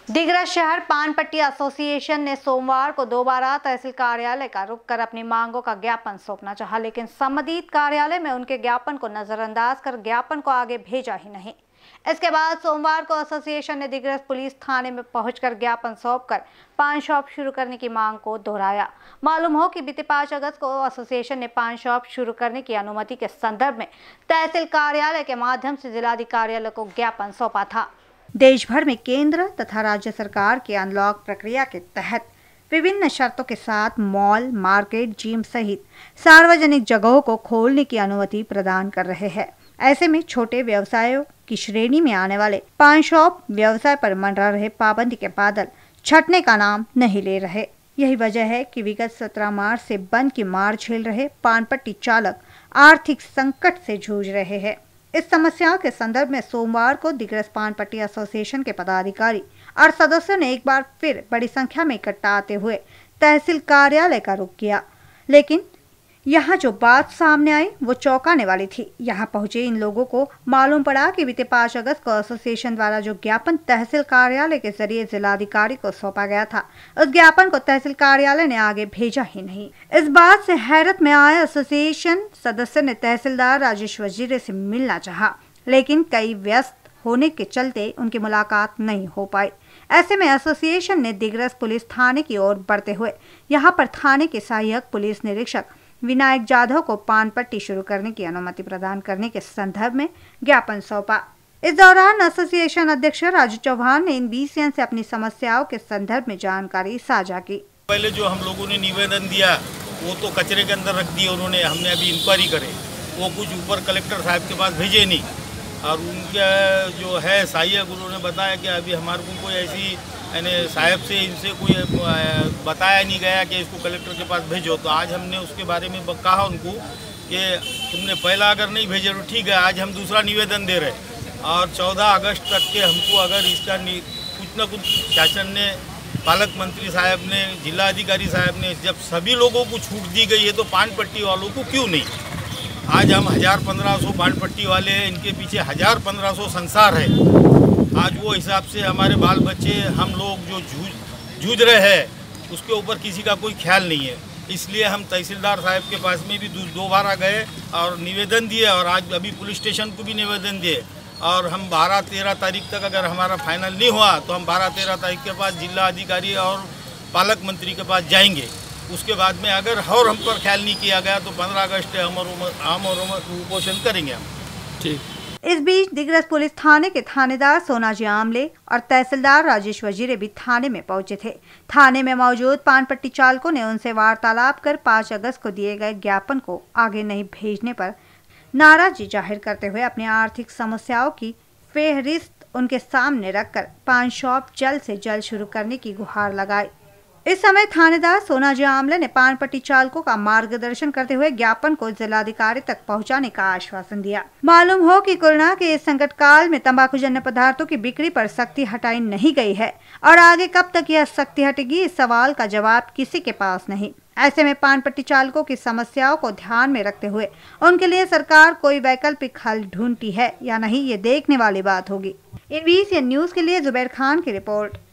दिगरा शहर पान पट्टी एसोसिएशन ने सोमवार को दोबारा तहसील कार्यालय का रुख कर अपनी मांगों का ज्ञापन सौंपना चाहा, लेकिन संबंधित कार्यालय में उनके ज्ञापन को नजरअंदाज कर ज्ञापन को आगे भेजा ही नहीं। इसके बाद सोमवार को एसोसिएशन ने दिग्रस पुलिस थाने में पहुंचकर ज्ञापन सौंपकर पान शॉप शुरू करने की मांग को दोहराया। मालूम हो कि बीते 5 अगस्त को एसोसिएशन ने पान शॉप शुरू करने की अनुमति के संदर्भ में तहसील कार्यालय के माध्यम से जिलाधिकारी को ज्ञापन सौंपा था। देश भर में केंद्र तथा राज्य सरकार के अनलॉक प्रक्रिया के तहत विभिन्न शर्तों के साथ मॉल, मार्केट, जिम सहित सार्वजनिक जगहों को खोलने की अनुमति प्रदान कर रहे हैं। ऐसे में छोटे व्यवसायों की श्रेणी में आने वाले पान शॉप व्यवसाय पर मंडरा रहे पाबंदी के बादल छटने का नाम नहीं ले रहे। यही वजह है कि विगत 17 मार्च से बंद की मार झेल रहे पान पट्टी चालक आर्थिक संकट से जूझ रहे हैं। इस समस्या के संदर्भ में सोमवार को दिग्रस पान पट्टी एसोसिएशन के पदाधिकारी और सदस्यों ने एक बार फिर बड़ी संख्या में इकट्ठा आते हुए तहसील कार्यालय का रुख किया, लेकिन यहाँ जो बात सामने आई वो चौंकाने वाली थी। यहाँ पहुंचे इन लोगों को मालूम पड़ा कि बीते 5 अगस्त को एसोसिएशन द्वारा जो ज्ञापन तहसील कार्यालय के जरिए जिलाधिकारी को सौंपा गया था, उस ज्ञापन को तहसील कार्यालय ने आगे भेजा ही नहीं। इस बात से हैरत में आए एसोसिएशन सदस्य ने तहसीलदार राजेश वजीरे से मिलना चाहा, लेकिन कई व्यस्त होने के चलते उनकी मुलाकात नहीं हो पाई। ऐसे में एसोसिएशन ने दिग्रस पुलिस थाने की ओर बढ़ते हुए यहाँ पर थाने के सहायक पुलिस निरीक्षक विनायक जाधव को पान पट्टी शुरू करने की अनुमति प्रदान करने के संदर्भ में ज्ञापन सौंपा। इस दौरान एसोसिएशन अध्यक्ष राजू चौहान ने इन बीसीएन से अपनी समस्याओं के संदर्भ में जानकारी साझा की। पहले जो हम लोगों ने निवेदन दिया वो तो कचरे के अंदर रख दिया उन्होंने। हमने अभी इंक्वायरी करे, वो कुछ ऊपर कलेक्टर साहब के पास भेजे नहीं, और उनके जो है सहायक उन्होंने बताया कि अभी हमारे को कोई ऐसी यानी साहब से इनसे कोई बताया नहीं गया कि इसको कलेक्टर के पास भेजो। तो आज हमने उसके बारे में कहा उनको कि तुमने पहला अगर नहीं भेजे तो ठीक है, आज हम दूसरा निवेदन दे रहे हैं और 14 अगस्त तक के हमको अगर इसका कुछ न कुछ शासन ने, पालक मंत्री साहब ने, जिलाधिकारी साहब ने, जब सभी लोगों को छूट दी गई है तो पान पट्टी वालों को क्यों नहीं? आज हम 1000-1500 पान पट्टी वाले हैं, इनके पीछे 1000-1500 संसार है। आज वो हिसाब से हमारे बाल बच्चे, हम लोग जो जूझ रहे हैं उसके ऊपर किसी का कोई ख्याल नहीं है। इसलिए हम तहसीलदार साहब के पास में भी 2 बार गए और निवेदन दिए, और आज अभी पुलिस स्टेशन को भी निवेदन दिए, और हम 12-13 तारीख तक अगर हमारा फाइनल नहीं हुआ तो हम 12-13 तारीख के पास जिला अधिकारी और पालक मंत्री के पास जाएंगे। उसके बाद में अगर और हम पर ख्याल नहीं किया गया तो 15 अगस्त हम और उपोषण करेंगे हम। ठीक। इस बीच दिग्रस पुलिस थाने के थानेदार सोनाजी आमले और तहसीलदार राजेश वजीरे भी थाने में पहुंचे थे। थाने में मौजूद पान पट्टी चालकों ने उनसे वार्तालाप कर 5 अगस्त को दिए गए ज्ञापन को आगे नहीं भेजने पर नाराजगी जाहिर करते हुए अपनी आर्थिक समस्याओं की फेहरिस्त उनके सामने रखकर पान शॉप जल्द से जल्द शुरू करने की गुहार लगाई। इस समय थानेदार सोनाजी आमले ने पान पट्टी चालकों का मार्गदर्शन करते हुए ज्ञापन को जिलाधिकारी तक पहुंचाने का आश्वासन दिया। मालूम हो कि कोरोना के इस संकट काल में तंबाकूजन्य पदार्थों की बिक्री पर सख्ती हटाई नहीं गई है और आगे कब तक यह सख्ती हटेगी, इस सवाल का जवाब किसी के पास नहीं। ऐसे में पान पट्टी चालकों की समस्याओं को ध्यान में रखते हुए उनके लिए सरकार कोई वैकल्पिक हल ढूंढती है या नहीं, ये देखने वाली बात होगी। इन बीसीएन न्यूज के लिए जुबैर खान की रिपोर्ट।